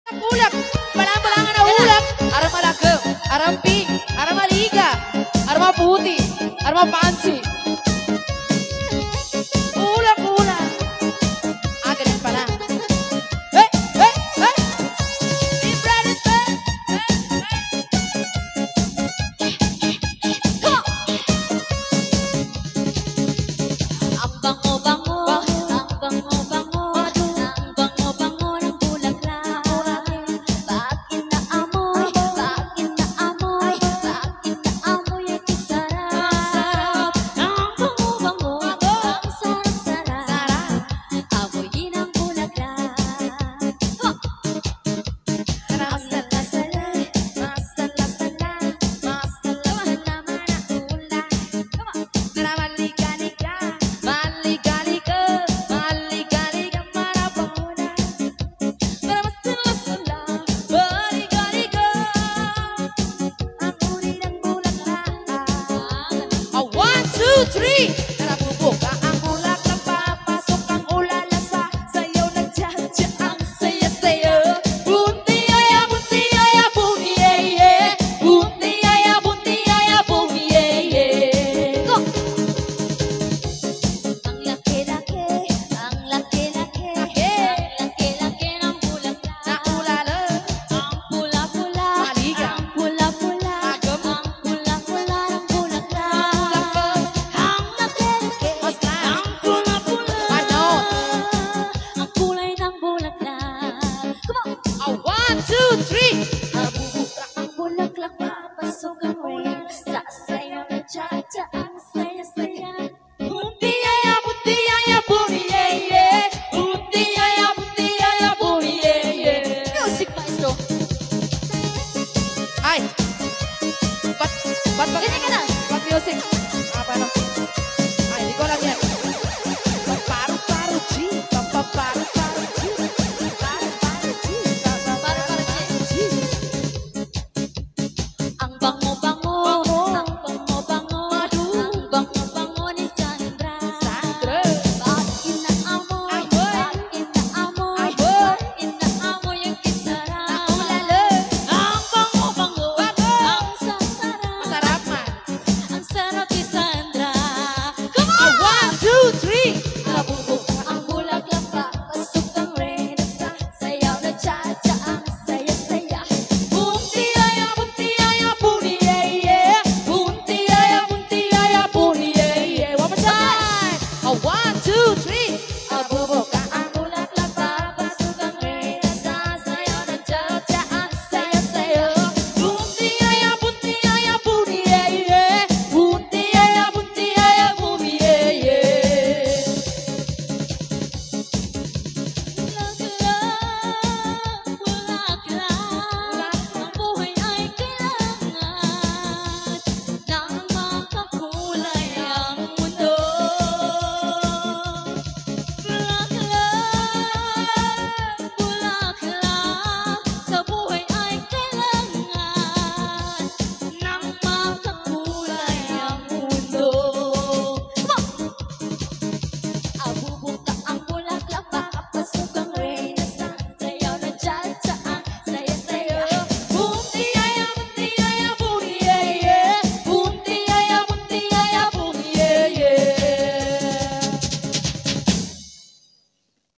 Ulak, balang-balangan na ulak. Arang malagam, arang pink, arang maliga, arang putih, arang pansi. Ulak. Ah, ganun pala. Hey! Deep breath, Ang bango-bango, ang bango-bango, ang bango-bango ng bulaklak. Bakit naamoy, bakit naamoy, bakit naamoy at sarap. Ang bango-bango, ang sarap-sarap, amoyin ang bulaklak. Masala-sala, masala-sala, masala-sala manaulan. Maliga-liga, maliga-liga, maliga-liga marapauna. Masala-sala, maliga-liga, amoyin ang bulaklak. Oh, 1, 2, 3. Narabubuka ang bulaklak, papasok ang ulalasa. Sayaw ng cha-cha, ang saya-saya. Bunti-yaya, bunti-yaya, bunti-yaya. Bunti-yaya, bunti-yaya, bunti-yaya. Ang laki-laki, ang laki-laki, ang laki-laki ng bulaklak. Naulala, Ang pula-pula, Maliga. ang pula-pula, Agam. ang pula-pula ng bulaklak. Bulaklak. Ang laki-laki, Basta. ang pula-pula, Ano? ang kulay ng bulaklak. Come on! Oh, 1, 2, 3. Nabubuka ang bulaklak, papasok ang rain. Sasayaw ng cha-cha, ang saya-saya. Bunti-yaya, bunti-yaya, bunti-yaya. Bunti-yaya, bunti-yaya, bunti-yaya. Music maestro! Ay! Ba't Ganyan ka na! Ba't music?